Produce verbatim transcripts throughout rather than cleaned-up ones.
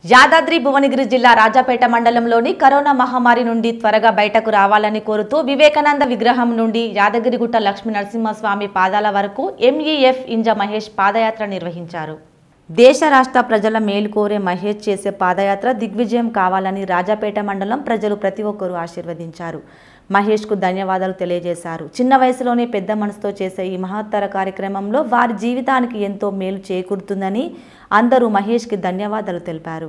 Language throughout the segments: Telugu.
యాదాద్రి భువనగిరి జిల్లా రాజాపేట మండలంలోని కరోనా మహమ్మారి నుండి త్వరగా బయటకు రావాలని కోరుతూ వివేకానంద విగ్రహం నుండి యాదగిరిగుట్ట లక్ష్మీ నరసింహస్వామి పాదాల వరకు ఎంఈఎఫ్ ఇంజ మహేష్ పాదయాత్ర నిర్వహించారు. దేశ రాష్ట్ర ప్రజల మేలు కోరే మహేష్ చేసే పాదయాత్ర దిగ్విజయం కావాలని రాజాపేట మండలం ప్రజలు ప్రతి ఒక్కరూ ఆశీర్వదించారు. మహేష్కు ధన్యవాదాలు తెలియజేశారు. చిన్న వయసులోనే పెద్ద మనసుతో చేసే ఈ మహత్తర కార్యక్రమంలో వారి జీవితానికి ఎంతో మేలు చేకూరుతుందని అందరూ మహేష్కి ధన్యవాదాలు తెలిపారు.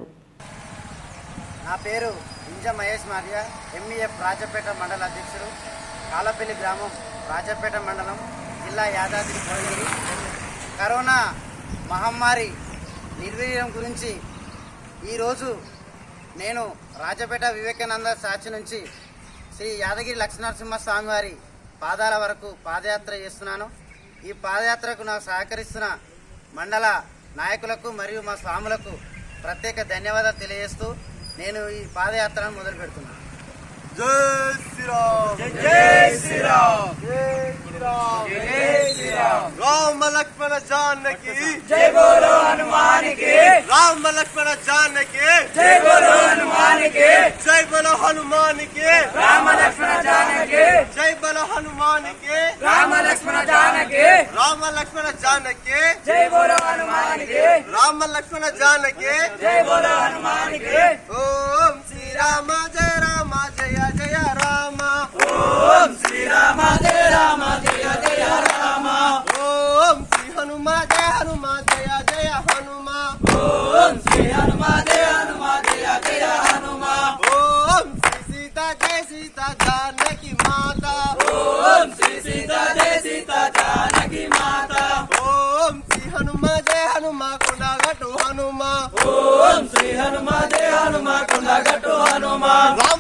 నా పేరు ఇంజ మహేష్ మాదియా, ఎంఈఎఫ్ రాజాపేట మండల అధ్యక్షుడు, కాలపల్లి గ్రామం, రాజాపేట మండలం, జిల్లా యాదాద్రి భువనగిరి. కరోనా మహమ్మారి నిర్వీర్యం గురించి ఈరోజు నేను రాజాపేట వివేకానంద సాక్షి నుంచి శ్రీ యాదగిరి లక్ష్మీనరసింహ స్వామి వారి పాదాల వరకు పాదయాత్ర చేస్తున్నాను. ఈ పాదయాత్రకు నాకు సహకరిస్తున్న మండల నాయకులకు మరియు మా స్వాములకు ప్రత్యేక ధన్యవాదాలు తెలియజేస్తూ నేను ఈ పాదయాత్రను మొదలు పెడుతున్నాను. జై శ్రీరామ్, జై శ్రీరామ్, జై శ్రీరామ్, జై శ్రీరామ్. రామ లక్ష్మణ జానకి జై బోలో హనుమాన్ కి, రామ లక్ష్మణ జానకి జై బోలో హనుమాన్ కి, జై బోలో హనుమాన్ కి, రామ లక్ష్మణ జానకి జై బోలో హనుమాన్ కి, రామ లక్ష్మణ జానకి, రామ లక్ష్మణ జానకి జై బోలో హనుమాన్ కి, రామ లక్ష్మణ జానకి జై బోలో హనుమాన్ కి. ఓం శ్రీ రామ జయ రామ జయ జయ రామ, ఓం శ్రీ రామ జయ రామ జయ జయ రామ, ఓం శ్రీ హనుమ జయ హనుమ జయ జయ హనుమ, ఓం శ్రీ హనుమ జయ హనుమ జయ జయ హనుమ, ఓం శ్రీ సీత జయ సీత జానకి మాత, ఓం శ్రీ సీత జయ సీత జానకి మాత, ఓం శ్రీ హనుమ జయ హనుమ కొండగట్టు హనుమ, ఓం శ్రీ హనుమ జయ హనుమ కొండగట్టు హనుమ.